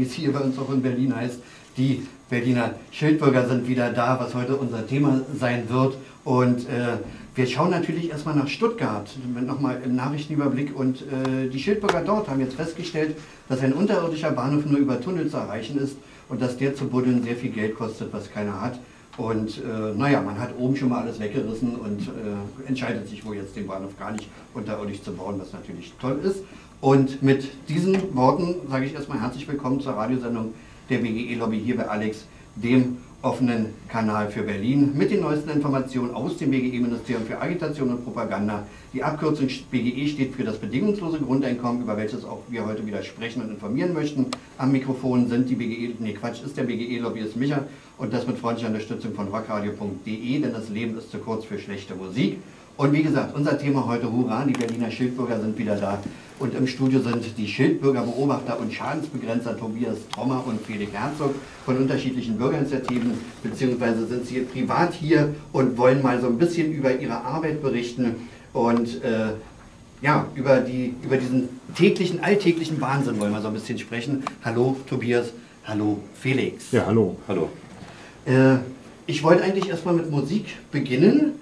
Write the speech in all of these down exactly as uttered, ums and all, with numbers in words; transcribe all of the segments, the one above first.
wie es hier bei uns auch in Berlin heißt. Die Berliner Schildbürger sind wieder da, was heute unser Thema sein wird. Und äh, wir schauen natürlich erstmal nach Stuttgart, nochmal im Nachrichtenüberblick. Und äh, die Schildbürger dort haben jetzt festgestellt, dass ein unterirdischer Bahnhof nur über Tunnel zu erreichen ist und dass der zu buddeln sehr viel Geld kostet, was keiner hat. Und äh, naja, man hat oben schon mal alles weggerissen und äh, entscheidet sich wohl jetzt den Bahnhof gar nicht unterirdisch zu bauen, was natürlich toll ist. Und mit diesen Worten sage ich erstmal herzlich willkommen zur Radiosendung der B G E-Lobby hier bei Alex, dem offenen Kanal für Berlin, mit den neuesten Informationen aus dem B G E-Ministerium für Agitation und Propaganda. Die Abkürzung B G E steht für das bedingungslose Grundeinkommen, über welches auch wir heute wieder sprechen und informieren möchten. Am Mikrofon sind die B G E, nee Quatsch, ist der B G E-Lobbyist Micha und das mit freundlicher Unterstützung von rockradio punkt de, denn das Leben ist zu kurz für schlechte Musik. Und wie gesagt, unser Thema heute, hurra, die Berliner Schildbürger sind wieder da. Und im Studio sind die Schildbürgerbeobachter und Schadensbegrenzer Tobias Trommer und Felix Herzog von unterschiedlichen Bürgerinitiativen, beziehungsweise sind sie privat hier und wollen mal so ein bisschen über ihre Arbeit berichten und äh, ja, über, die, über diesen täglichen, alltäglichen Wahnsinn wollen wir so ein bisschen sprechen. Hallo Tobias, hallo Felix. Ja, hallo. Hallo. Äh, ich wollte eigentlich erstmal mit Musik beginnen.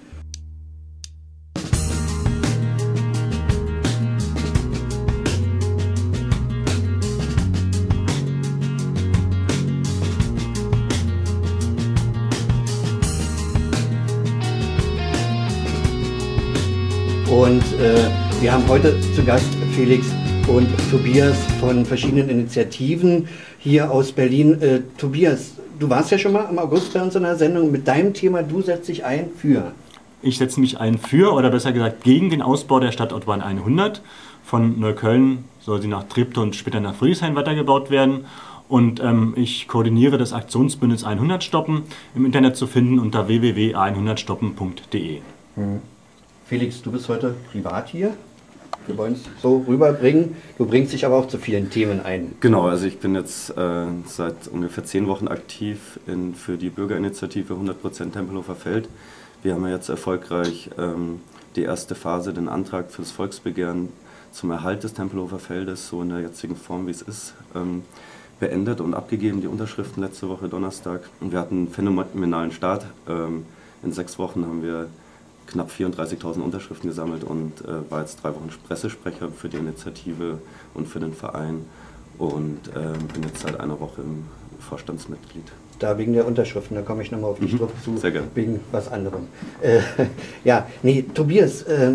Und äh, wir haben heute zu Gast Felix und Tobias von verschiedenen Initiativen hier aus Berlin. Äh, Tobias, du warst ja schon mal im August bei uns in der Sendung mit deinem Thema, du setzt dich ein für. Ich setze mich ein für, oder besser gesagt gegen den Ausbau der Stadtautobahn hundert. Von Neukölln soll sie nach Treptow und später nach Friedrichshain weitergebaut werden. Und ähm, ich koordiniere das Aktionsbündnis hundert stoppen, im Internet zu finden unter w w w punkt hundert stoppen punkt de. Hm. Felix, du bist heute privat hier. Wir wollen es so rüberbringen. Du bringst dich aber auch zu vielen Themen ein. Genau, also ich bin jetzt äh, seit ungefähr zehn Wochen aktiv in, für die Bürgerinitiative hundert Prozent Tempelhofer Feld. Wir haben ja jetzt erfolgreich ähm, die erste Phase, den Antrag für das Volksbegehren zum Erhalt des Tempelhofer Feldes, so in der jetzigen Form, wie es ist, ähm, beendet und abgegeben, die Unterschriften letzte Woche Donnerstag. Und wir hatten einen phänomenalen Start. Ähm, in sechs Wochen haben wir knapp vierunddreißigtausend Unterschriften gesammelt und äh, war jetzt drei Wochen Pressesprecher für die Initiative und für den Verein und äh, bin jetzt seit einer Woche im Vorstandsmitglied. Da wegen der Unterschriften, da komme ich nochmal auf dich mhm. drauf zu, Sehr gerne. Wegen was anderem. Äh, ja, nee, Tobias, äh,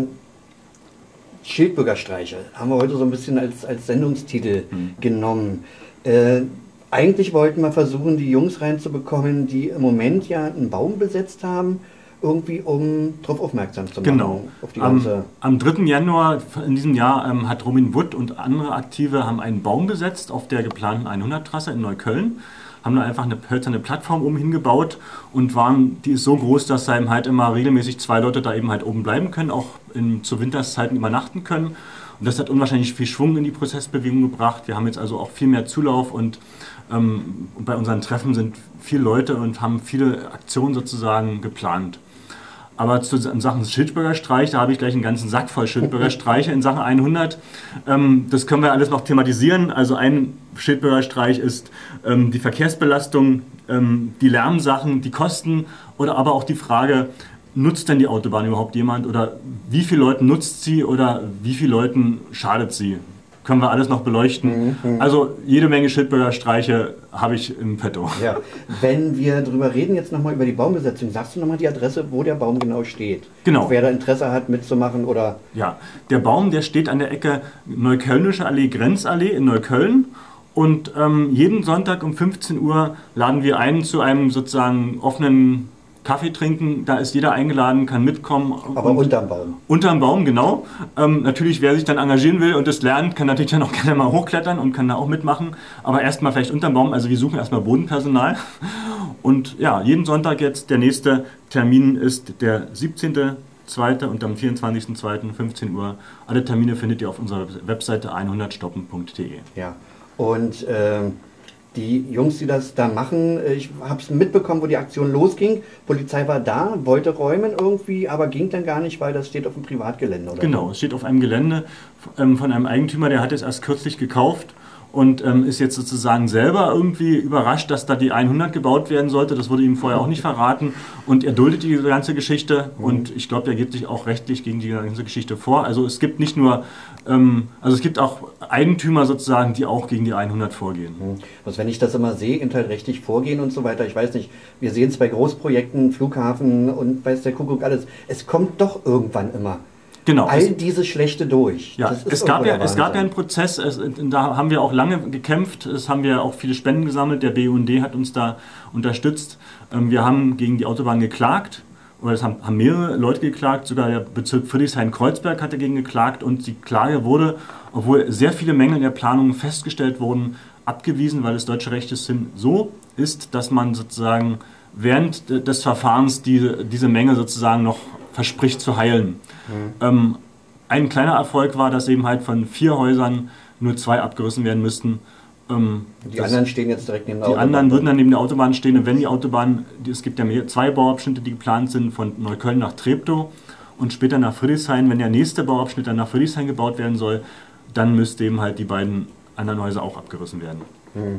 Schildbürgerstreiche haben wir heute so ein bisschen als, als Sendungstitel mhm. genommen. Äh, eigentlich wollten wir versuchen, die Jungs reinzubekommen, die im Moment ja einen Baum besetzt haben, irgendwie um darauf aufmerksam zu machen. Genau. Auf die am, ganze am dritten Januar in diesem Jahr ähm, hat Robin Wood und andere Aktive haben einen Baum besetzt auf der geplanten hundert-Trasse in Neukölln, haben da einfach eine hölzerne Plattform oben hingebaut und waren, die ist so groß, dass da eben halt immer regelmäßig zwei Leute da eben halt oben bleiben können, auch in, zu Winterszeiten übernachten können. Und das hat unwahrscheinlich viel Schwung in die Prozessbewegung gebracht. Wir haben jetzt also auch viel mehr Zulauf und ähm, bei unseren Treffen sind viele Leute und haben viele Aktionen sozusagen geplant. Aber zu Sachen Schildbürgerstreich, da habe ich gleich einen ganzen Sack voll Schildbürgerstreiche in Sachen hundert. Ähm, das können wir alles noch thematisieren. Also ein Schildbürgerstreich ist ähm, die Verkehrsbelastung, ähm, die Lärmsachen, die Kosten oder aber auch die Frage, nutzt denn die Autobahn überhaupt jemand oder wie viele Leuten nutzt sie oder wie viele Leuten schadet sie? Können wir alles noch beleuchten. Mhm. Also jede Menge Schildbürgerstreiche habe ich im Petto. Ja. Wenn wir darüber reden, jetzt nochmal über die Baumbesetzung, sagst du nochmal die Adresse, wo der Baum genau steht? Genau. Wer da Interesse hat mitzumachen oder... Ja, der Baum, der steht an der Ecke Neuköllnische Allee, Grenzallee in Neukölln. Und ähm, jeden Sonntag um fünfzehn Uhr laden wir ein zu einem sozusagen offenen Kaffee trinken, da ist jeder eingeladen, kann mitkommen. Aber unterm Baum. Unterm Baum, genau. Ähm, natürlich, wer sich dann engagieren will und das lernt, kann natürlich dann auch gerne mal hochklettern und kann da auch mitmachen. Aber erstmal vielleicht unterm Baum, also wir suchen erstmal Bodenpersonal. Und ja, jeden Sonntag jetzt, der nächste Termin ist der siebzehnten zweiten und am vierundzwanzigsten zweiten fünfzehn Uhr. Alle Termine findet ihr auf unserer Webseite hundert stoppen punkt de. Ja, und ähm die Jungs, die das da machen, ich habe es mitbekommen, wo die Aktion losging. Polizei war da, wollte räumen irgendwie, aber ging dann gar nicht, weil das steht auf dem Privatgelände, oder? Genau, es steht auf einem Gelände von einem Eigentümer, der hat es erst kürzlich gekauft und ähm, ist jetzt sozusagen selber irgendwie überrascht, dass da die hundert gebaut werden sollte. Das wurde ihm vorher auch nicht verraten und er duldet die ganze Geschichte und ich glaube, er gibt sich auch rechtlich gegen die ganze Geschichte vor. Also es gibt nicht nur, ähm, also es gibt auch Eigentümer sozusagen, die auch gegen die hundert vorgehen. Also wenn ich das immer sehe, eben halt rechtlich vorgehen und so weiter, ich weiß nicht, wir sehen es bei Großprojekten, Flughafen und weiß der Kuckuck alles, es kommt doch irgendwann immer. Genau. All diese Schlechte durch. Ja, es gab ja, es gab ja einen Prozess, es, da haben wir auch lange gekämpft, es haben wir auch viele Spenden gesammelt, der B U N D hat uns da unterstützt. Wir haben gegen die Autobahn geklagt, oder es haben, haben mehrere Leute geklagt, sogar der Bezirk Friedrichshain-Kreuzberg hat dagegen geklagt und die Klage wurde, obwohl sehr viele Mängel in der Planung festgestellt wurden, abgewiesen, weil das deutsche Rechtssystem so ist, dass man sozusagen während des Verfahrens diese, diese Mängel sozusagen noch verspricht zu heilen. Mhm. Ähm, ein kleiner Erfolg war, dass eben halt von vier Häusern nur zwei abgerissen werden müssten. Ähm, die anderen stehen jetzt direkt neben der die Autobahn. Die anderen würden dann neben der Autobahn stehen und wenn die Autobahn, es gibt ja mehr, zwei Bauabschnitte, die geplant sind, von Neukölln nach Treptow und später nach Friedrichshain, wenn der nächste Bauabschnitt dann nach Friedrichshain gebaut werden soll, dann müsste eben halt die beiden anderen Häuser auch abgerissen werden. Mhm.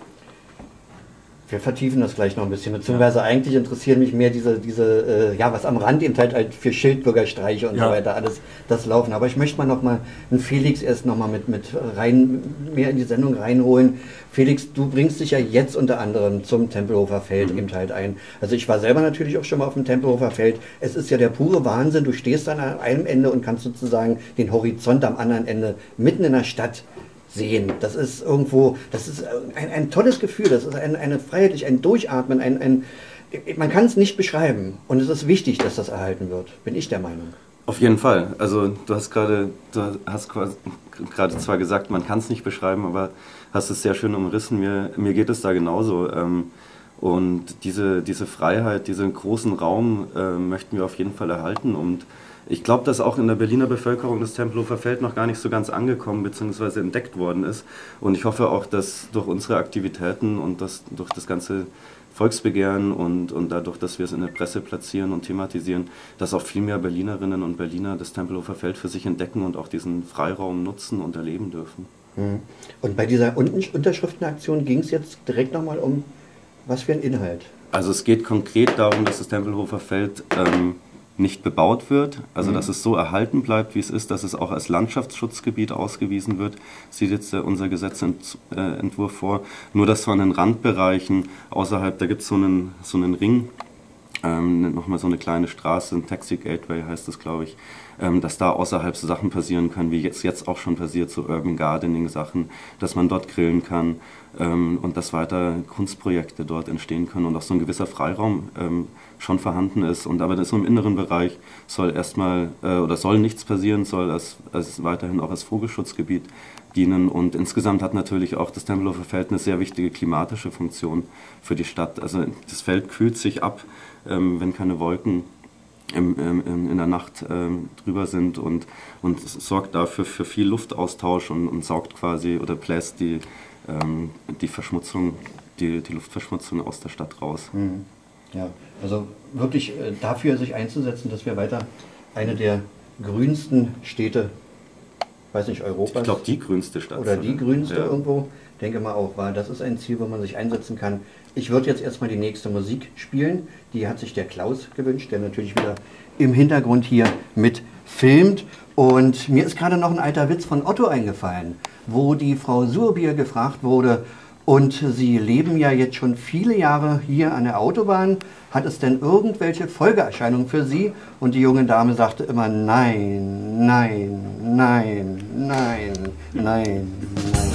Wir vertiefen das gleich noch ein bisschen, beziehungsweise ja. eigentlich interessieren mich mehr diese, diese äh, ja, was am Rand eben halt, halt für Schildbürgerstreiche und ja. so weiter, alles das Laufen. Aber ich möchte mal noch mal einen Felix erst noch mal mit, mit rein, mehr in die Sendung reinholen. Felix, du bringst dich ja jetzt unter anderem zum Tempelhofer Feld mhm. eben halt ein. Also ich war selber natürlich auch schon mal auf dem Tempelhofer Feld. Es ist ja der pure Wahnsinn. Du stehst an einem Ende und kannst sozusagen den Horizont am anderen Ende mitten in der Stadt sehen. Das ist irgendwo, das ist ein, ein tolles Gefühl, das ist ein, eine Freiheit, ein Durchatmen, ein, ein, man kann es nicht beschreiben und es ist wichtig, dass das erhalten wird, bin ich der Meinung. Auf jeden Fall. Also du hast gerade, du hast gerade zwar gesagt, man kann es nicht beschreiben, aber hast es sehr schön umrissen. Mir, mir geht es da genauso. Und diese, diese Freiheit, diesen großen Raum möchten wir auf jeden Fall erhalten und ich glaube, dass auch in der Berliner Bevölkerung das Tempelhofer Feld noch gar nicht so ganz angekommen bzw. entdeckt worden ist. Und ich hoffe auch, dass durch unsere Aktivitäten und das, durch das ganze Volksbegehren und, und dadurch, dass wir es in der Presse platzieren und thematisieren, dass auch viel mehr Berlinerinnen und Berliner das Tempelhofer Feld für sich entdecken und auch diesen Freiraum nutzen und erleben dürfen. Und bei dieser Unterschriftenaktion ging es jetzt direkt nochmal um was für einen Inhalt? Also es geht konkret darum, dass das Tempelhofer Feld ähm, nicht bebaut wird, also mhm. dass es so erhalten bleibt, wie es ist, dass es auch als Landschaftsschutzgebiet ausgewiesen wird, sieht jetzt äh, unser Gesetzentwurf vor. Nur dass von den Randbereichen außerhalb, da gibt es so einen, so einen Ring, ähm, nochmal so eine kleine Straße, ein Taxi Gateway heißt das, glaube ich, ähm, dass da außerhalb so Sachen passieren können, wie jetzt, jetzt auch schon passiert, so Urban Gardening Sachen, dass man dort grillen kann ähm, und dass weiter Kunstprojekte dort entstehen können und auch so ein gewisser Freiraum ähm, schon vorhanden ist. Und aber das im inneren Bereich soll erstmal äh, oder soll nichts passieren, soll als, als weiterhin auch als Vogelschutzgebiet dienen. Und insgesamt hat natürlich auch das Tempelhofer Feld eine sehr wichtige klimatische Funktion für die Stadt. Also das Feld kühlt sich ab, ähm, wenn keine Wolken im, im, in der Nacht ähm, drüber sind und, und sorgt dafür für viel Luftaustausch und, und saugt quasi oder bläst die, ähm, die Verschmutzung, die, die Luftverschmutzung aus der Stadt raus. Mhm. Ja, also wirklich äh, dafür sich einzusetzen, dass wir weiter eine der grünsten Städte, weiß nicht, Europas. Ich glaube, die grünste Stadt. Oder die grünste ja. irgendwo, denke mal auch, war. Das ist ein Ziel, wo man sich einsetzen kann. Ich würde jetzt erstmal die nächste Musik spielen. Die hat sich der Klaus gewünscht, der natürlich wieder im Hintergrund hier mit filmt. Und mir ist gerade noch ein alter Witz von Otto eingefallen, wo die Frau Surbier gefragt wurde, und Sie leben ja jetzt schon viele Jahre hier an der Autobahn. Hat es denn irgendwelche Folgeerscheinungen für Sie? Und die junge Dame sagte immer, nein, nein, nein, nein, nein, nein.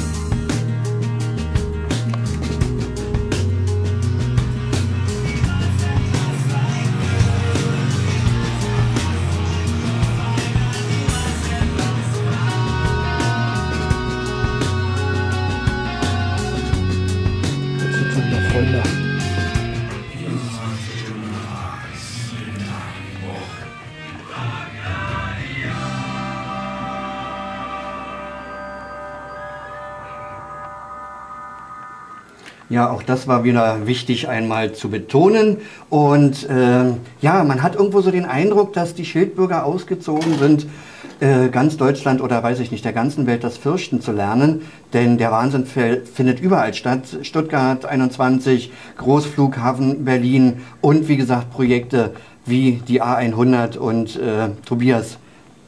Ja, auch das war wieder wichtig einmal zu betonen. Und äh, ja, man hat irgendwo so den Eindruck, dass die Schildbürger ausgezogen sind äh, ganz Deutschland oder weiß ich nicht, der ganzen Welt das Fürchten zu lernen, denn der Wahnsinn findet überall statt. Stuttgart einundzwanzig, Großflughafen Berlin und wie gesagt Projekte wie die A hundert und äh, Tobias,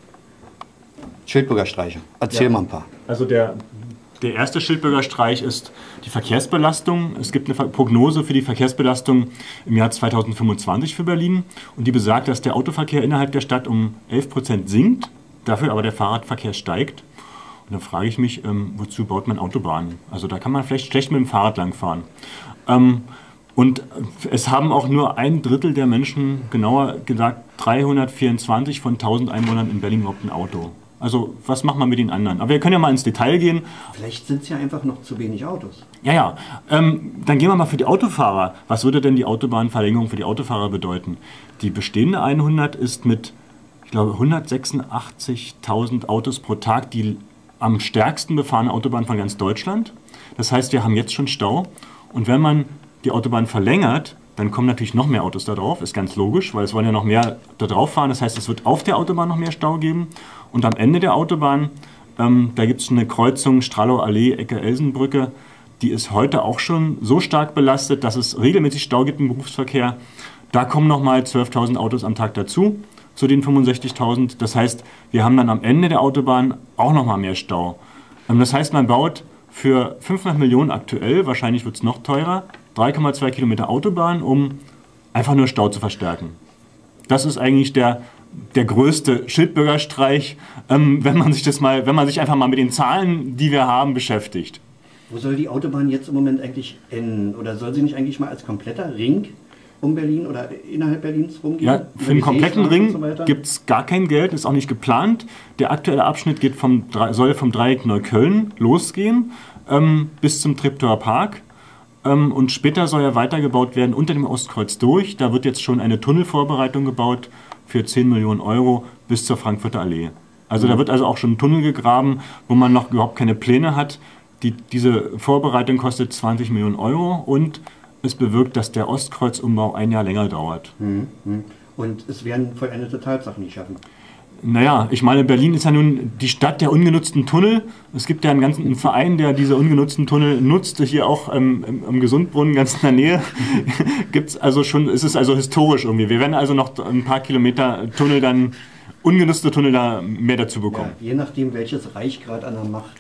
Schildbürgerstreiche. Erzähl ja. mal ein paar. Also der, der erste Schildbürgerstreich ist die Verkehrsbelastung. Es gibt eine Prognose für die Verkehrsbelastung im Jahr zweitausendfünfundzwanzig für Berlin und die besagt, dass der Autoverkehr innerhalb der Stadt um elf Prozent sinkt, dafür aber der Fahrradverkehr steigt. Und dann frage ich mich, ähm, wozu baut man Autobahnen? Also da kann man vielleicht schlecht mit dem Fahrrad langfahren. Ähm, und es haben auch nur ein Drittel der Menschen, genauer gesagt dreihundertvierundzwanzig von tausend Einwohnern in Berlin überhaupt ein Auto. Also was macht man mit den anderen? Aber wir können ja mal ins Detail gehen. Vielleicht sind es ja einfach noch zu wenig Autos. Ja, ja. Ähm, dann gehen wir mal für die Autofahrer. Was würde denn die Autobahnverlängerung für die Autofahrer bedeuten? Die bestehende hundert ist mit, ich glaube, hundertsechsundachtzigtausend Autos pro Tag die am stärksten befahrene Autobahn von ganz Deutschland. Das heißt, wir haben jetzt schon Stau. Und wenn man die Autobahn verlängert, dann kommen natürlich noch mehr Autos da drauf, ist ganz logisch, weil es wollen ja noch mehr da drauf fahren. Das heißt, es wird auf der Autobahn noch mehr Stau geben. Und am Ende der Autobahn, ähm, da gibt es eine Kreuzung Stralauer Allee, Ecke Elsenbrücke. Die ist heute auch schon so stark belastet, dass es regelmäßig Stau gibt im Berufsverkehr. Da kommen nochmal zwölftausend Autos am Tag dazu, zu den fünfundsechzigtausend. Das heißt, wir haben dann am Ende der Autobahn auch nochmal mehr Stau. Ähm, das heißt, man baut für fünfhundert Millionen aktuell, wahrscheinlich wird es noch teurer, drei Komma zwei Kilometer Autobahn, um einfach nur Stau zu verstärken. Das ist eigentlich der, der größte Schildbürgerstreich, ähm, wenn man sich das mal, wenn man sich einfach mal mit den Zahlen, die wir haben, beschäftigt. Wo soll die Autobahn jetzt im Moment eigentlich enden? Oder soll sie nicht eigentlich mal als kompletter Ring um Berlin oder innerhalb Berlins rumgehen? Ja, für den kompletten Ring so gibt es gar kein Geld, ist auch nicht geplant. Der aktuelle Abschnitt geht vom, soll vom Dreieck Neukölln losgehen ähm, bis zum Treptower Park. Ähm, und später soll er weitergebaut werden unter dem Ostkreuz durch. Da wird jetzt schon eine Tunnelvorbereitung gebaut für zehn Millionen Euro bis zur Frankfurter Allee. Also mhm. da wird also auch schon ein Tunnel gegraben, wo man noch überhaupt keine Pläne hat. Die, diese Vorbereitung kostet zwanzig Millionen Euro und es bewirkt, dass der Ostkreuz-Umbau ein Jahr länger dauert. Mhm. Und es werden vollendete Tatsachen nicht schaffen. Naja, ich meine, Berlin ist ja nun die Stadt der ungenutzten Tunnel. Es gibt ja einen ganzen einen Verein, der diese ungenutzten Tunnel nutzt. Hier auch ähm, im, im Gesundbrunnen ganz in der Nähe gibt's also schon, ist es also historisch irgendwie. Wir werden also noch ein paar Kilometer Tunnel dann, ungenutzte Tunnel da mehr dazu bekommen. Ja, je nachdem, welches Reich gerade an der Macht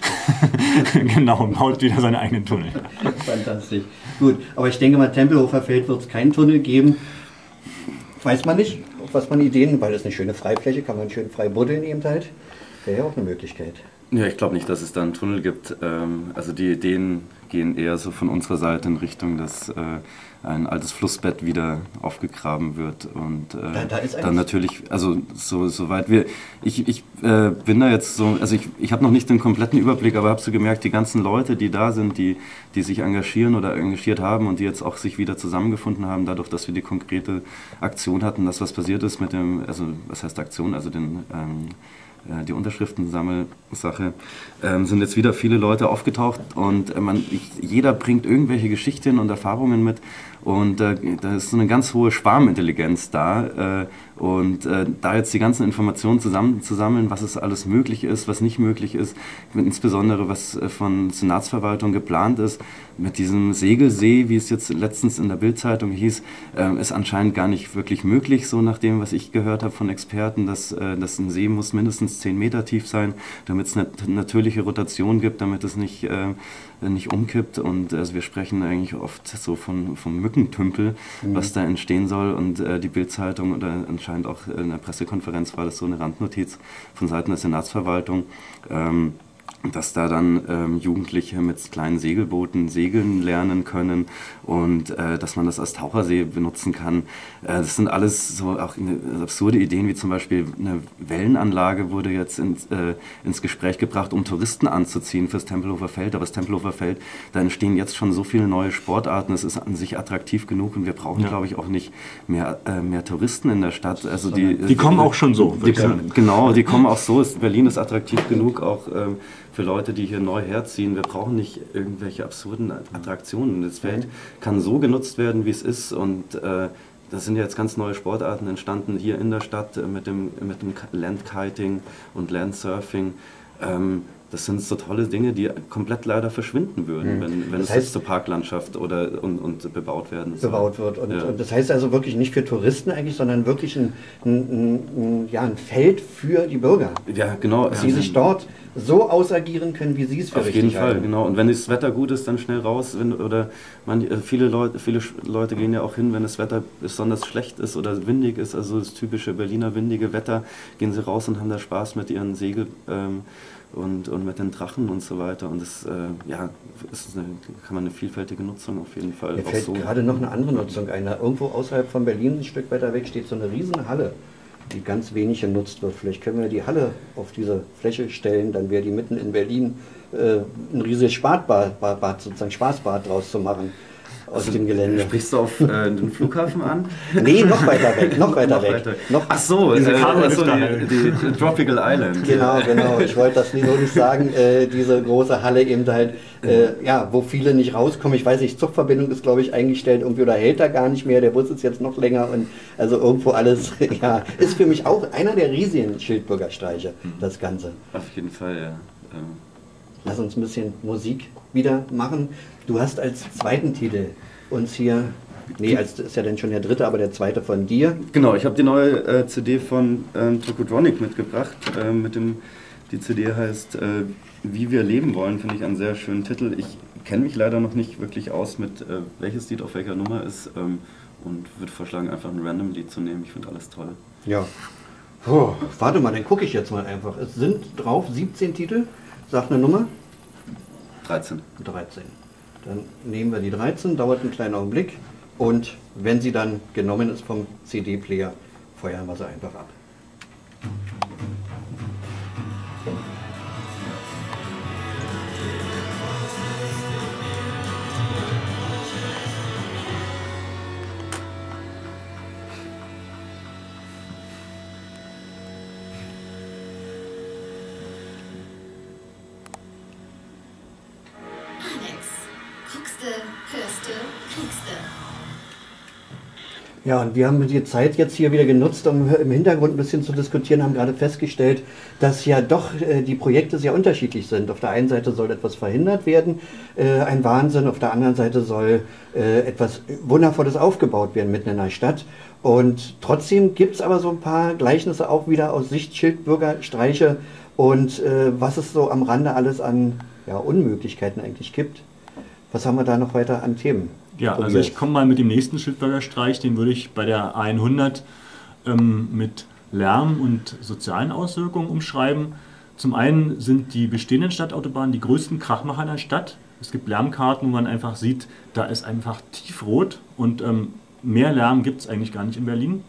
ist. Genau, baut wieder seine eigenen Tunnel. Fantastisch. Gut, aber ich denke mal, Tempelhofer Feld wird es keinen Tunnel geben. Weiß man nicht, was man Ideen, weil das eine schöne Freifläche, kann man schön frei buddeln eben halt. Wäre ja auch eine Möglichkeit. Ja, ich glaube nicht, dass es da einen Tunnel gibt. Also die Ideen gehen eher so von unserer Seite in Richtung, dass ein altes Flussbett wieder aufgegraben wird und äh, da, da dann natürlich, also so soweit wir, ich, ich äh, bin da jetzt so, also ich, ich habe noch nicht den kompletten Überblick, aber habe so gemerkt, die ganzen Leute, die da sind, die, die sich engagieren oder engagiert haben und die jetzt auch sich wieder zusammengefunden haben, dadurch, dass wir die konkrete Aktion hatten, dass was passiert ist mit dem, also was heißt Aktion, also den ähm, die Unterschriftensammelsache, ähm, sind jetzt wieder viele Leute aufgetaucht und äh, man, ich, jeder bringt irgendwelche Geschichten und Erfahrungen mit und äh, da ist so eine ganz hohe Schwarmintelligenz da äh, und äh, da jetzt die ganzen Informationen zusammen zu sammeln, was es alles möglich ist, was nicht möglich ist, insbesondere was äh, von Senatsverwaltung geplant ist, mit diesem Segelsee, wie es jetzt letztens in der Bild-Zeitung hieß, äh, ist anscheinend gar nicht wirklich möglich, so nach dem, was ich gehört habe von Experten, dass, äh, dass ein See muss mindestens zehn Meter tief sein, damit es eine natürliche Rotation gibt, damit es nicht, äh, nicht umkippt und also wir sprechen eigentlich oft so von, vom Mückentümpel, mhm. was da entstehen soll und äh, die Bild-Zeitung oder anscheinend auch in der Pressekonferenz war das so eine Randnotiz von Seiten der Senatsverwaltung, ähm, dass da dann ähm, Jugendliche mit kleinen Segelbooten segeln lernen können und äh, dass man das als Tauchersee benutzen kann. Äh, das sind alles so auch absurde Ideen, wie zum Beispiel eine Wellenanlage wurde jetzt ins, äh, ins Gespräch gebracht, um Touristen anzuziehen fürs Tempelhofer Feld. Aber das Tempelhofer Feld, da entstehen jetzt schon so viele neue Sportarten, es ist an sich attraktiv genug und wir brauchen, ja. glaube ich, auch nicht mehr, äh, mehr Touristen in der Stadt. Also die, die kommen äh, auch schon so. Die, genau, die kommen auch so. Berlin ist attraktiv genug, auch äh, für Leute, die hier neu herziehen. Wir brauchen nicht irgendwelche absurden Attraktionen. Das Feld kann so genutzt werden, wie es ist und äh, das sind jetzt ganz neue Sportarten entstanden hier in der Stadt äh, mit dem, mit dem Landkiting und Landsurfing. Ähm, Das sind so tolle Dinge, die komplett leider verschwinden würden, mhm. wenn, wenn das es heißt, jetzt zur Parklandschaft oder, und, und bebaut werden soll. Bebaut wird. Und, ja. und das heißt also wirklich nicht für Touristen eigentlich, sondern wirklich ein, ein, ein, ja, ein Feld für die Bürger. Ja, genau. Dass sie sich dort so ausagieren können, wie sie es für Auf richtig jeden Fall, halten. genau. Und wenn das Wetter gut ist, dann schnell raus. Wenn, oder man, viele, Leute, viele Leute gehen ja auch hin, wenn das Wetter besonders schlecht ist oder windig ist, also das typische Berliner windige Wetter, gehen sie raus und haben da Spaß mit ihren Segel. Ähm, Und, und mit den Drachen und so weiter. Und das äh, ja, ist eine, kann man eine vielfältige Nutzung auf jeden Fall. Mir auch fällt so. gerade noch eine andere Nutzung ein. Irgendwo außerhalb von Berlin, ein Stück weiter weg, steht so eine riesen Halle, die ganz wenig genutzt wird. Vielleicht können wir die Halle auf diese Fläche stellen, dann wäre die mitten in Berlin äh, ein riesiges Spaßbad, Bad, sozusagen Spaßbad draus zu machen. Aus Also, dem Gelände. Sprichst du auf äh, den Flughafen an? Nee, noch weiter weg, noch weiter noch weg. Weiter. Noch Ach so, diese äh, also die, die, die Tropical Island. Genau, genau. Ich wollte das nur nicht sagen, äh, diese große Halle eben halt, äh, ja, wo viele nicht rauskommen. Ich weiß nicht, Zugverbindung ist, glaube ich, eingestellt irgendwie oder hält da gar nicht mehr. Der Bus ist jetzt noch länger und also irgendwo alles, ja, ist für mich auch einer der riesigen Schildbürgerstreiche, das Ganze. Auf jeden Fall, ja. Ähm. Lass uns ein bisschen Musik wieder machen. Du hast als zweiten Titel uns hier, nee, als, das ist ja dann schon der dritte, aber der zweite von dir. Genau, ich habe die neue äh, C D von ähm, Tokodronic mitgebracht. Äh, mit dem, die C D heißt äh, Wie wir leben wollen, finde ich einen sehr schönen Titel. Ich kenne mich leider noch nicht wirklich aus mit, äh, welches Lied auf welcher Nummer ist ähm, und würde vorschlagen, einfach ein random Lied zu nehmen. Ich finde alles toll. Ja. Puh, warte mal, dann gucke ich jetzt mal einfach. Es sind drauf siebzehn Titel. Sag eine Nummer. dreizehn. dreizehn. Dann nehmen wir die dreizehn, dauert einen kleinen Augenblick und wenn sie dann genommen ist vom C D-Player, feuern wir sie einfach ab. Ja, und wir haben die Zeit jetzt hier wieder genutzt, um im Hintergrund ein bisschen zu diskutieren, haben gerade festgestellt, dass ja doch äh, die Projekte sehr unterschiedlich sind. Auf der einen Seite soll etwas verhindert werden, äh, ein Wahnsinn, auf der anderen Seite soll äh, etwas Wundervolles aufgebaut werden mitten in der Stadt. Und trotzdem gibt es aber so ein paar Gleichnisse auch wieder aus Sicht Schildbürgerstreiche und äh, was es so am Rande alles an ja, Unmöglichkeiten eigentlich gibt. Was haben wir da noch weiter an Themen? Ja, also ich komme mal mit dem nächsten Schildbürgerstreich, den würde ich bei der A hundert ähm, mit Lärm und sozialen Auswirkungen umschreiben. Zum einen sind die bestehenden Stadtautobahnen die größten Krachmacher in der Stadt. Es gibt Lärmkarten, wo man einfach sieht, da ist einfach tiefrot und ähm, mehr Lärm gibt es eigentlich gar nicht in Berlin.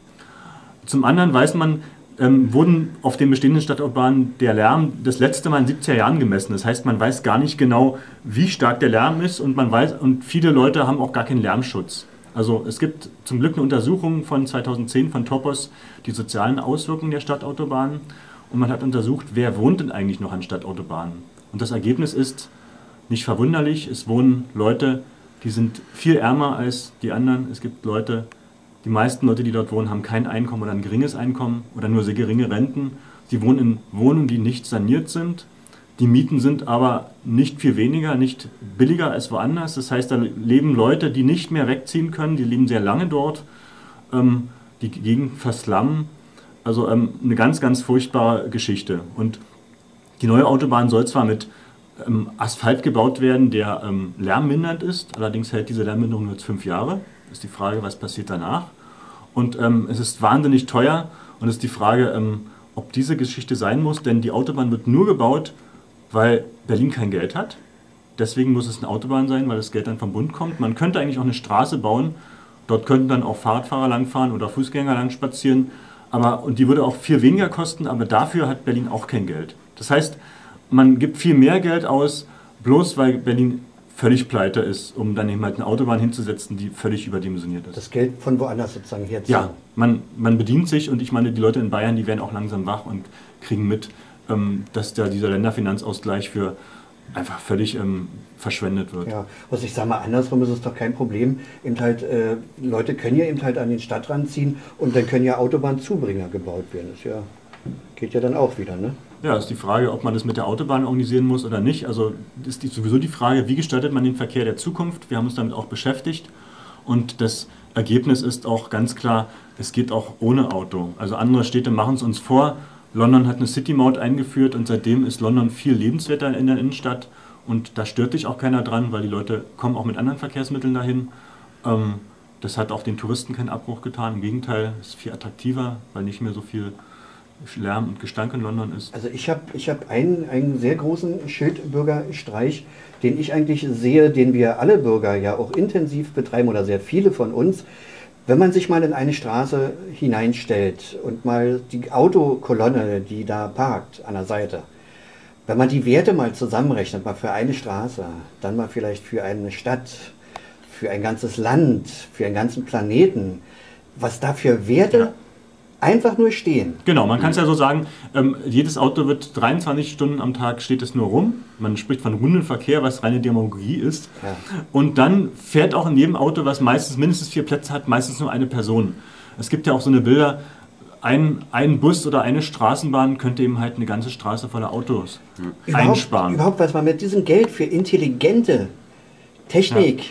Zum anderen weiß man, ähm, wurden auf den bestehenden Stadtautobahnen der Lärm das letzte Mal in siebziger Jahren gemessen. Das heißt, man weiß gar nicht genau, wie stark der Lärm ist und man weiß, und viele Leute haben auch gar keinen Lärmschutz. Also es gibt zum Glück eine Untersuchung von zweitausendzehn von Topos, die sozialen Auswirkungen der Stadtautobahnen, und man hat untersucht, wer wohnt denn eigentlich noch an Stadtautobahnen. Und das Ergebnis ist nicht verwunderlich, es wohnen Leute, die sind viel ärmer als die anderen. Es gibt Leute, die meisten Leute, die dort wohnen, haben kein Einkommen oder ein geringes Einkommen oder nur sehr geringe Renten. Sie wohnen in Wohnungen, die nicht saniert sind. Die Mieten sind aber nicht viel weniger, nicht billiger als woanders. Das heißt, da leben Leute, die nicht mehr wegziehen können, die leben sehr lange dort, ähm, die Gegend verslammen. Also ähm, eine ganz, ganz furchtbare Geschichte. Und die neue Autobahn soll zwar mit ähm, Asphalt gebaut werden, der ähm, lärmmindernd ist, allerdings hält diese Lärmminderung nur fünf Jahre. Ist die Frage, was passiert danach. Und ähm, es ist wahnsinnig teuer und es ist die Frage, ähm, ob diese Geschichte sein muss, denn die Autobahn wird nur gebaut, weil Berlin kein Geld hat. Deswegen muss es eine Autobahn sein, weil das Geld dann vom Bund kommt. Man könnte eigentlich auch eine Straße bauen, dort könnten dann auch Fahrradfahrer langfahren oder Fußgänger lang spazieren, aber, und die würde auch viel weniger kosten, aber dafür hat Berlin auch kein Geld. Das heißt, man gibt viel mehr Geld aus, bloß weil Berlin völlig pleite ist, um dann eben halt eine Autobahn hinzusetzen, die völlig überdimensioniert ist. Das Geld von woanders sozusagen herziehen. Ja, man, man bedient sich, und ich meine, die Leute in Bayern, die werden auch langsam wach und kriegen mit, ähm, dass da dieser Länderfinanzausgleich für einfach völlig ähm, verschwendet wird. Ja, was ich sage mal, andersrum ist es doch kein Problem. Eben halt, äh, Leute können ja eben halt an den Stadtrand ziehen und dann können ja Autobahnzubringer gebaut werden. Das ja, geht ja dann auch wieder, ne? Ja, ist die Frage, ob man das mit der Autobahn organisieren muss oder nicht. Also ist die, sowieso die Frage, wie gestaltet man den Verkehr der Zukunft? Wir haben uns damit auch beschäftigt und das Ergebnis ist auch ganz klar, es geht auch ohne Auto. Also andere Städte machen es uns vor. London hat eine City-Maut eingeführt und seitdem ist London viel lebenswerter in der Innenstadt und da stört sich auch keiner dran, weil die Leute kommen auch mit anderen Verkehrsmitteln dahin. Ähm, das hat auch den Touristen keinen Abbruch getan. Im Gegenteil, es ist viel attraktiver, weil nicht mehr so viel Lärm und Gestank in London ist. Also ich habe ich hab einen, einen sehr großen Schildbürgerstreich, den ich eigentlich sehe, den wir alle Bürger ja auch intensiv betreiben oder sehr viele von uns. Wenn man sich mal in eine Straße hineinstellt und mal die Autokolonne, die da parkt an der Seite, wenn man die Werte mal zusammenrechnet, mal für eine Straße, dann mal vielleicht für eine Stadt, für ein ganzes Land, für einen ganzen Planeten, was da für Werte ja. einfach nur stehen. Genau, man kann es ja so sagen, ähm, jedes Auto wird dreiundzwanzig Stunden am Tag steht es nur rum. Man spricht von runden Verkehr, was reine Demagogie ist. Ja. Und dann fährt auch in jedem Auto, was meistens mindestens vier Plätze hat, meistens nur eine Person. Es gibt ja auch so eine Bilder, ein, ein Bus oder eine Straßenbahn könnte eben halt eine ganze Straße voller Autos mhm. einsparen. Überhaupt, überhaupt, was man mit diesem Geld für intelligente Technik,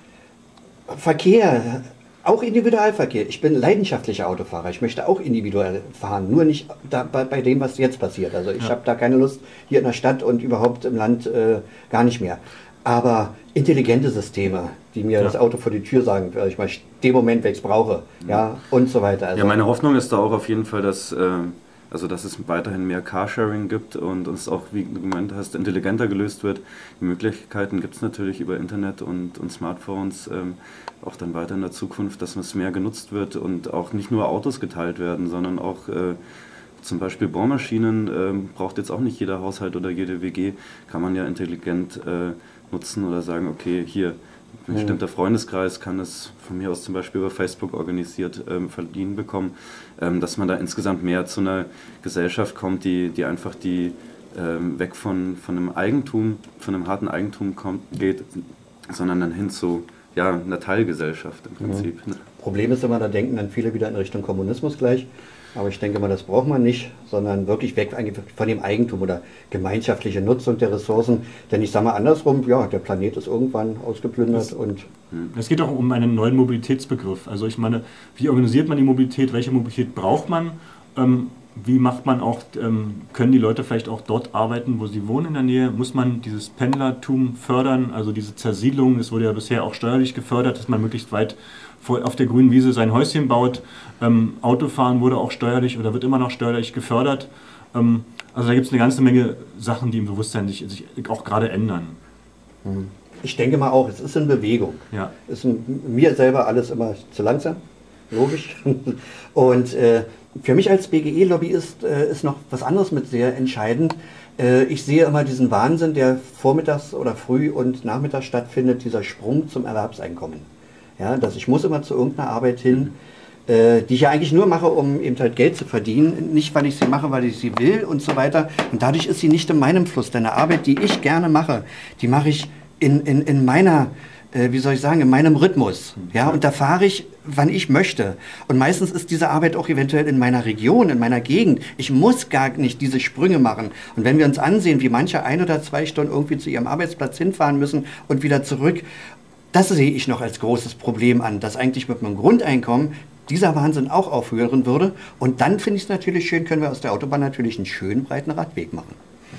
ja. Verkehr, auch Individualverkehr. Ich bin leidenschaftlicher Autofahrer. Ich möchte auch individuell fahren, nur nicht da, bei, bei dem, was jetzt passiert. Also ich ja. habe da keine Lust hier in der Stadt und überhaupt im Land äh, gar nicht mehr. Aber intelligente Systeme, die mir ja. das Auto vor die Tür sagen, also ich mal den Moment, wenn ich es brauche, ja, und so weiter. Also ja, meine Hoffnung ist da auch auf jeden Fall, dass, äh, also dass es weiterhin mehr Carsharing gibt und es auch, wie du gemeint hast, intelligenter gelöst wird. Die Möglichkeiten gibt es natürlich über Internet und, und Smartphones, ähm, auch dann weiter in der Zukunft, dass es mehr genutzt wird und auch nicht nur Autos geteilt werden, sondern auch äh, zum Beispiel Bohrmaschinen äh, braucht jetzt auch nicht jeder Haushalt oder jede W G, kann man ja intelligent äh, nutzen oder sagen, okay, hier, ein bestimmter Freundeskreis kann es von mir aus zum Beispiel über Facebook organisiert ähm, verliehen bekommen, ähm, dass man da insgesamt mehr zu einer Gesellschaft kommt, die, die einfach die ähm, weg von, von einem Eigentum, von einem harten Eigentum kommt, geht, sondern dann hin zu ja, einer Teilgesellschaft im Prinzip. Mhm. Problem ist immer, da denken dann viele wieder in Richtung Kommunismus gleich. Aber ich denke mal, das braucht man nicht, sondern wirklich weg von dem Eigentum oder gemeinschaftliche Nutzung der Ressourcen. Denn ich sage mal andersrum, ja, der Planet ist irgendwann ausgeplündert. Es, und es geht auch um einen neuen Mobilitätsbegriff. Also ich meine, wie organisiert man die Mobilität, welche Mobilität braucht man? Ähm, wie macht man auch, ähm, können die Leute vielleicht auch dort arbeiten, wo sie wohnen in der Nähe? Muss man dieses Pendlertum fördern, also diese Zersiedlung, das wurde ja bisher auch steuerlich gefördert, dass man möglichst weit auf der grünen Wiese sein Häuschen baut. Ähm, Autofahren wurde auch steuerlich oder wird immer noch steuerlich gefördert. Ähm, also da gibt es eine ganze Menge Sachen, die im Bewusstsein sich, sich auch gerade ändern. Ich denke mal auch, es ist in Bewegung. Ja. Ist mir selber alles immer zu langsam, logisch. Und äh, für mich als B G E-Lobbyist äh, ist noch was anderes mit sehr entscheidend. Äh, ich sehe immer diesen Wahnsinn, der vormittags oder früh und nachmittags stattfindet, dieser Sprung zum Erwerbseinkommen. Ja, dass ich muss immer zu irgendeiner Arbeit hin, äh, die ich ja eigentlich nur mache, um eben halt Geld zu verdienen. Nicht, weil ich sie mache, weil ich sie will und so weiter. Und dadurch ist sie nicht in meinem Fluss. Denn eine Arbeit, die ich gerne mache, die mache ich in, in, in meiner, äh, wie soll ich sagen, in meinem Rhythmus. Ja, und da fahre ich, wann ich möchte. Und meistens ist diese Arbeit auch eventuell in meiner Region, in meiner Gegend. Ich muss gar nicht diese Sprünge machen. Und wenn wir uns ansehen, wie manche ein oder zwei Stunden irgendwie zu ihrem Arbeitsplatz hinfahren müssen und wieder zurück, das sehe ich noch als großes Problem an, dass eigentlich mit meinem Grundeinkommen dieser Wahnsinn auch aufhören würde. Und dann finde ich es natürlich schön, können wir aus der Autobahn natürlich einen schönen breiten Radweg machen.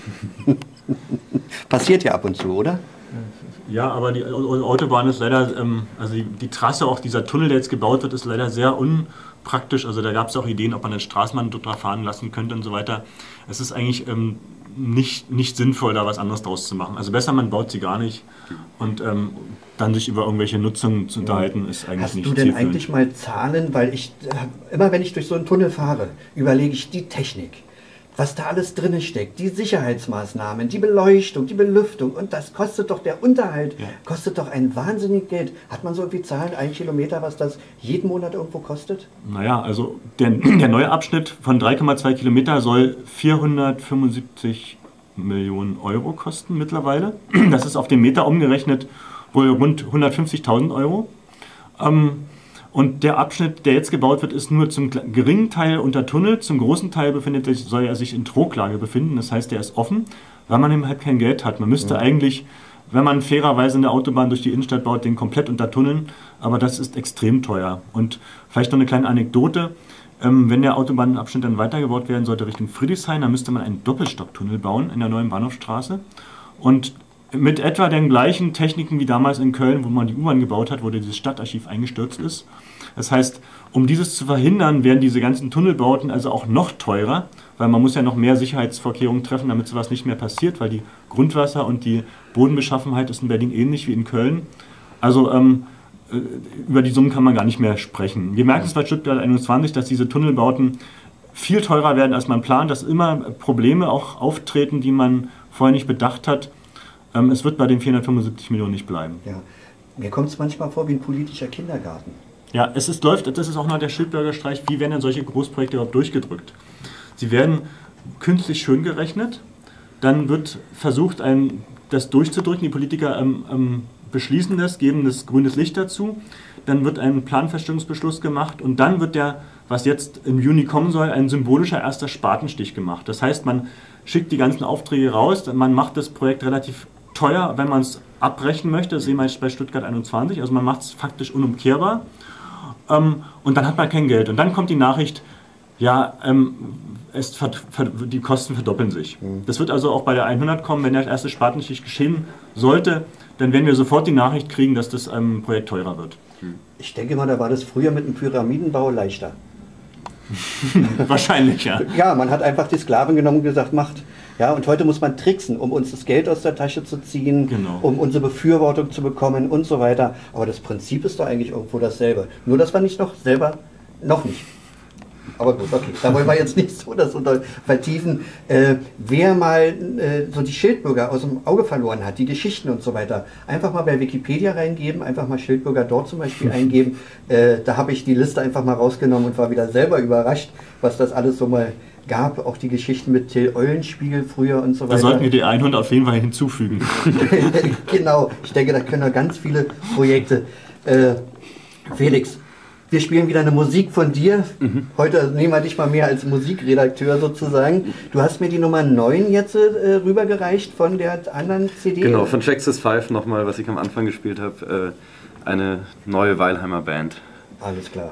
Passiert ja ab und zu, oder? Ja, aber die Autobahn ist leider, ähm, also die, die Trasse, auch dieser Tunnel, der jetzt gebaut wird, ist leider sehr unpraktisch. Also da gab es auch Ideen, ob man einen Straßenbahn dort fahren lassen könnte und so weiter. Es ist eigentlich ähm, nicht, nicht sinnvoll, da was anderes draus zu machen. Also besser, man baut sie gar nicht und ähm, dann sich über irgendwelche Nutzungen zu unterhalten, ist eigentlich Hast nicht du denn zielführend. eigentlich mal Zahlen, weil ich, äh, immer wenn ich durch so einen Tunnel fahre, überlege ich die Technik, was da alles drin steckt, die Sicherheitsmaßnahmen, die Beleuchtung, die Belüftung und das kostet doch, der Unterhalt, ja. kostet doch ein wahnsinniges Geld. Hat man so irgendwie Zahlen, ein Kilometer, was das jeden Monat irgendwo kostet? Naja, also der, der neue Abschnitt von drei Komma zwei Kilometer soll vierhundertfünfundsiebzig Millionen Euro kosten mittlerweile. Das ist auf den Meter umgerechnet wohl rund hundertfünfzigtausend Euro. Ähm, und der Abschnitt, der jetzt gebaut wird, ist nur zum geringen Teil untertunnelt, zum großen Teil befindet sich, soll er sich in Trocklage befinden. Das heißt, der ist offen, weil man eben halt kein Geld hat. Man müsste ja. eigentlich, wenn man fairerweise eine Autobahn durch die Innenstadt baut, den komplett untertunneln, aber das ist extrem teuer. Und vielleicht noch eine kleine Anekdote. Ähm, wenn der Autobahnabschnitt dann weitergebaut werden sollte Richtung Friedrichshain, dann müsste man einen Doppelstocktunnel bauen in der neuen Bahnhofstraße. Und mit etwa den gleichen Techniken wie damals in Köln, wo man die U-Bahn gebaut hat, wo dieses Stadtarchiv eingestürzt ist. Das heißt, um dieses zu verhindern, werden diese ganzen Tunnelbauten also auch noch teurer, weil man muss ja noch mehr Sicherheitsvorkehrungen treffen, damit sowas nicht mehr passiert, weil die Grundwasser und die Bodenbeschaffenheit ist in Berlin ähnlich wie in Köln. Also ähm, über die Summen kann man gar nicht mehr sprechen. Wir merken es bei Stuttgart einundzwanzig, dass diese Tunnelbauten viel teurer werden, als man plant, dass immer Probleme auch auftreten, die man vorher nicht bedacht hat. Ähm, es wird bei den vierhundertfünfundsiebzig Millionen nicht bleiben. Ja. Mir kommt es manchmal vor wie ein politischer Kindergarten. Ja, es ist, läuft, das ist auch noch der Schildberger Streich, wie werden denn solche Großprojekte überhaupt durchgedrückt? Sie werden künstlich schön gerechnet, dann wird versucht, ein, das durchzudrücken, die Politiker ähm, ähm, beschließen das, geben das grünes Licht dazu, dann wird ein Planfeststellungsbeschluss gemacht und dann wird der, was jetzt im Juni kommen soll, ein symbolischer erster Spatenstich gemacht. Das heißt, man schickt die ganzen Aufträge raus, man macht das Projekt relativ teuer, wenn man es abbrechen möchte, das sehen wir jetzt bei Stuttgart einundzwanzig, also man macht es faktisch unumkehrbar. Ähm, und dann hat man kein Geld. Und dann kommt die Nachricht, ja, ähm, es verd, verd, die Kosten verdoppeln sich. Mhm. Das wird also auch bei der hundert kommen, wenn der erste Spatenstich geschehen sollte, dann werden wir sofort die Nachricht kriegen, dass das ähm, Projekt teurer wird. Ich denke mal, da war das früher mit dem Pyramidenbau leichter. Wahrscheinlich, ja. Ja, man hat einfach die Sklaven genommen und gesagt, macht. Ja, und heute muss man tricksen, um uns das Geld aus der Tasche zu ziehen, genau. um unsere Befürwortung zu bekommen und so weiter. Aber das Prinzip ist doch eigentlich irgendwo dasselbe. Nur, dass wir nicht noch selber, noch nicht. Aber gut, okay, da wollen wir jetzt nicht so das unter vertiefen. Äh, wer mal äh, so die Schildbürger aus dem Auge verloren hat, die Geschichten und so weiter, einfach mal bei Wikipedia reingeben, einfach mal Schildbürger dort zum Beispiel eingeben. Äh, da habe ich die Liste einfach mal rausgenommen und war wieder selber überrascht, was das alles so mal gab. Auch die Geschichten mit Till Eulenspiegel früher und so weiter. Da sollten wir die hundert auf jeden Fall hinzufügen. Genau, ich denke, da können wir ganz viele Projekte. Äh, Felix, wir spielen wieder eine Musik von dir. Mhm. Heute nehmen wir dich mal mehr als Musikredakteur sozusagen. Du hast mir die Nummer neun jetzt äh, rübergereicht von der anderen C D. Genau, von Jackson five nochmal, was ich am Anfang gespielt habe. Äh, eine neue Weilheimer Band. Alles klar.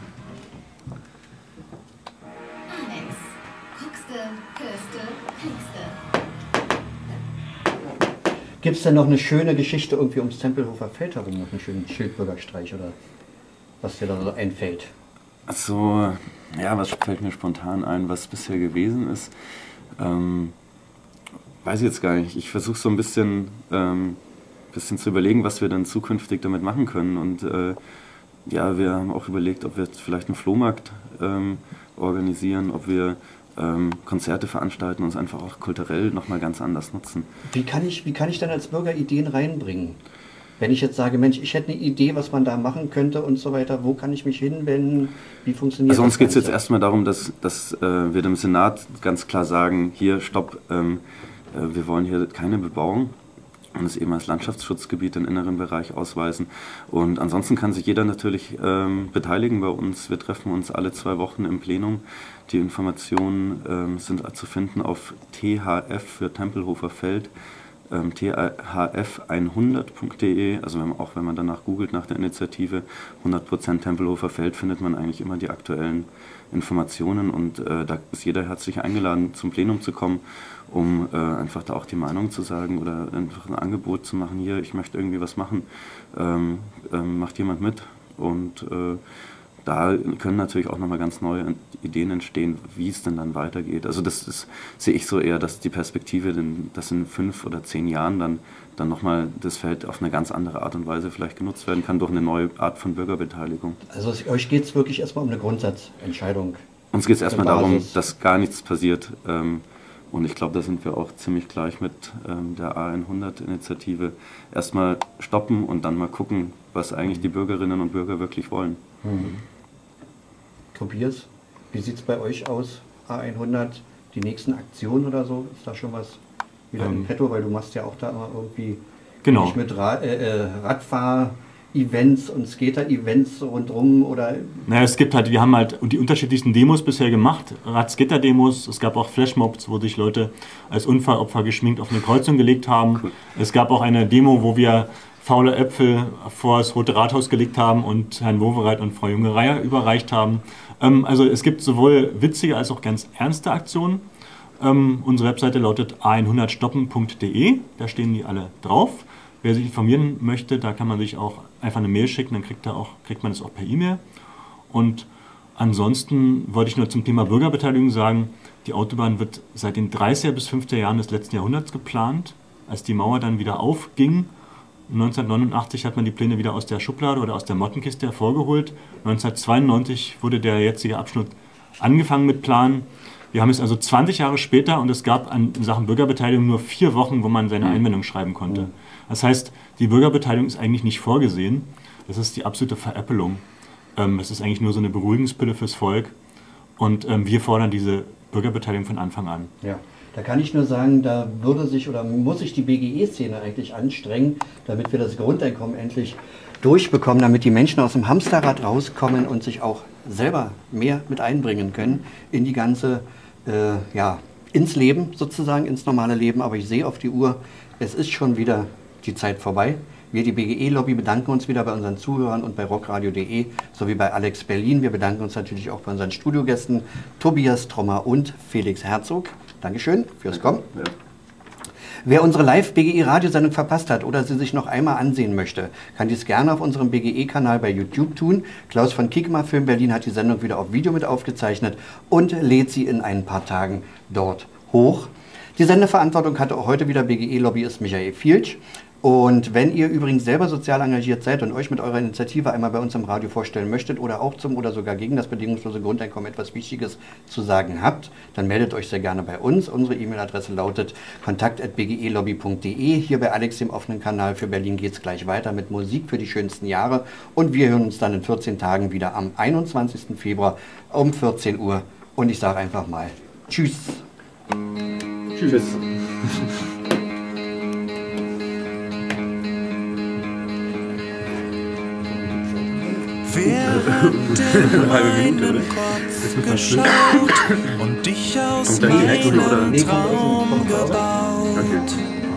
Alex, guckste, hörste, kriegste. Gibt es denn noch eine schöne Geschichte irgendwie ums Tempelhofer Feld herum, noch einen schönen Schildbürgerstreich oder was dir da so einfällt? Also, ja, was fällt mir spontan ein, was bisher gewesen ist? Ähm, weiß ich jetzt gar nicht. Ich versuche so ein bisschen, ähm, bisschen zu überlegen, was wir dann zukünftig damit machen können. Und äh, ja, wir haben auch überlegt, ob wir jetzt vielleicht einen Flohmarkt ähm, organisieren, ob wir ähm, Konzerte veranstalten und uns einfach auch kulturell nochmal ganz anders nutzen. Wie kann ich, wie kann ich dann als Bürger Ideen reinbringen? Wenn ich jetzt sage, Mensch, ich hätte eine Idee, was man da machen könnte und so weiter, wo kann ich mich hinwenden? Wie funktioniert das? Also uns geht es jetzt erstmal darum, dass, dass äh, wir dem Senat ganz klar sagen, hier, stopp, ähm, äh, wir wollen hier keine Bebauung und es eben als Landschaftsschutzgebiet im inneren Bereich ausweisen. Und ansonsten kann sich jeder natürlich ähm, beteiligen bei uns. Wir treffen uns alle zwei Wochen im Plenum. Die Informationen ähm, sind zu finden auf T H F für Tempelhofer Feld. T H F hundert punkt de, also wenn man, auch wenn man danach googelt nach der Initiative hundert Prozent Tempelhofer Feld, findet man eigentlich immer die aktuellen Informationen und äh, da ist jeder herzlich eingeladen, zum Plenum zu kommen, um äh, einfach da auch die Meinung zu sagen oder einfach ein Angebot zu machen, hier, ich möchte irgendwie was machen, ähm, ähm, macht jemand mit und äh, da können natürlich auch nochmal ganz neue Ideen entstehen, wie es denn dann weitergeht. Also das, das sehe ich so eher, dass die Perspektive, dass in fünf oder zehn Jahren dann, dann nochmal das Feld auf eine ganz andere Art und Weise vielleicht genutzt werden kann durch eine neue Art von Bürgerbeteiligung. Also euch geht es wirklich erstmal um eine Grundsatzentscheidung? Uns geht es erstmal darum, dass gar nichts passiert. Und ich glaube, da sind wir auch ziemlich gleich mit der A hundert-Initiative. Erstmal stoppen und dann mal gucken, was eigentlich die Bürgerinnen und Bürger wirklich wollen. Mhm. Tobias, wie sieht es bei euch aus, A hundert, die nächsten Aktionen oder so? Ist da schon was wieder ähm, in petto, weil du machst ja auch da immer irgendwie genau. nicht mit Ra äh, äh, Radfahr-Events und Skater-Events rundherum oder... Naja, es gibt halt, wir haben halt die unterschiedlichsten Demos bisher gemacht, Rad-Skater-Demos, es gab auch Flashmobs, wo sich Leute als Unfallopfer geschminkt auf eine Kreuzung gelegt haben. Cool. Es gab auch eine Demo, wo wir faule Äpfel vor das Rote Rathaus gelegt haben und Herrn Wowereit und Frau Junge-Reier überreicht haben. Ähm, also es gibt sowohl witzige als auch ganz ernste Aktionen. Ähm, unsere Webseite lautet a hundert stoppen punkt de, da stehen die alle drauf. Wer sich informieren möchte, da kann man sich auch einfach eine Mail schicken, dann kriegt, er auch, kriegt man das auch per E-Mail. Und ansonsten wollte ich nur zum Thema Bürgerbeteiligung sagen, die Autobahn wird seit den dreißiger bis fünfziger Jahren des letzten Jahrhunderts geplant. Als die Mauer dann wieder aufging, neunzehnhundertneunundachtzig hat man die Pläne wieder aus der Schublade oder aus der Mottenkiste hervorgeholt. neunzehnhundertzweiundneunzig wurde der jetzige Abschnitt angefangen mit Planen. Wir haben es also zwanzig Jahre später und es gab an, in Sachen Bürgerbeteiligung nur vier Wochen, wo man seine Einwendung schreiben konnte. Das heißt, die Bürgerbeteiligung ist eigentlich nicht vorgesehen. Das ist die absolute Veräppelung. Ähm, das ist eigentlich nur so eine Beruhigungspille fürs Volk. Und ähm, wir fordern diese Bürgerbeteiligung von Anfang an. Ja, da kann ich nur sagen, da würde sich oder muss sich die B G E-Szene eigentlich anstrengen, damit wir das Grundeinkommen endlich durchbekommen, damit die Menschen aus dem Hamsterrad rauskommen und sich auch selber mehr mit einbringen können in die ganze, äh, ja, ins Leben sozusagen, ins normale Leben. Aber ich sehe auf die Uhr, es ist schon wieder die Zeit vorbei. Wir, die B G E-Lobby, bedanken uns wieder bei unseren Zuhörern und bei rockradio punkt de sowie bei Alex Berlin. Wir bedanken uns natürlich auch bei unseren Studiogästen Tobias Trommer und Felix Herzog. Dankeschön fürs Kommen. Ja. Wer unsere Live-B G E-Radiosendung verpasst hat oder sie sich noch einmal ansehen möchte, kann dies gerne auf unserem B G E-Kanal bei YouTube tun. Klaus von Kikma Film Berlin hat die Sendung wieder auf Video mit aufgezeichnet und lädt sie in ein paar Tagen dort hoch. Die Sendeverantwortung hatte auch heute wieder B G E-Lobbyist Michael Fieltsch. Und wenn ihr übrigens selber sozial engagiert seid und euch mit eurer Initiative einmal bei uns im Radio vorstellen möchtet oder auch zum oder sogar gegen das bedingungslose Grundeinkommen etwas Wichtiges zu sagen habt, dann meldet euch sehr gerne bei uns. Unsere E-Mail-Adresse lautet kontakt at b g e lobby punkt de. Hier bei Alex, dem offenen Kanal für Berlin, geht es gleich weiter mit Musik für die schönsten Jahre. Und wir hören uns dann in vierzehn Tagen wieder am einundzwanzigsten Februar um vierzehn Uhr. Und ich sage einfach mal Tschüss. Tschüss. Während in meinen Kopf geschaut und dich aus meinem Traum gebaut.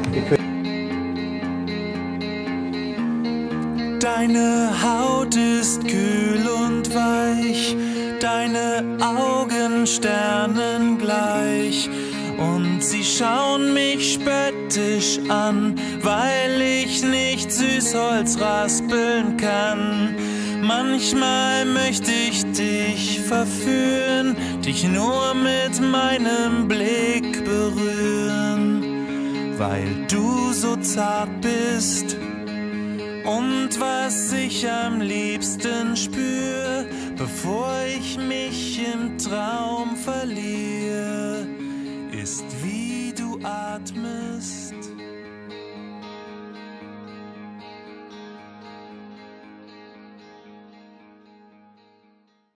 Deine Haut ist kühl und weich, deine Augen sternengleich. Und sie schauen mich spöttisch an, weil ich nicht Süßholz raspeln kann. Manchmal möchte ich dich verführen, dich nur mit meinem Blick berühren, weil du so zart bist. Und was ich am liebsten spür, bevor ich mich im Traum verliere, ist, wie du atmest.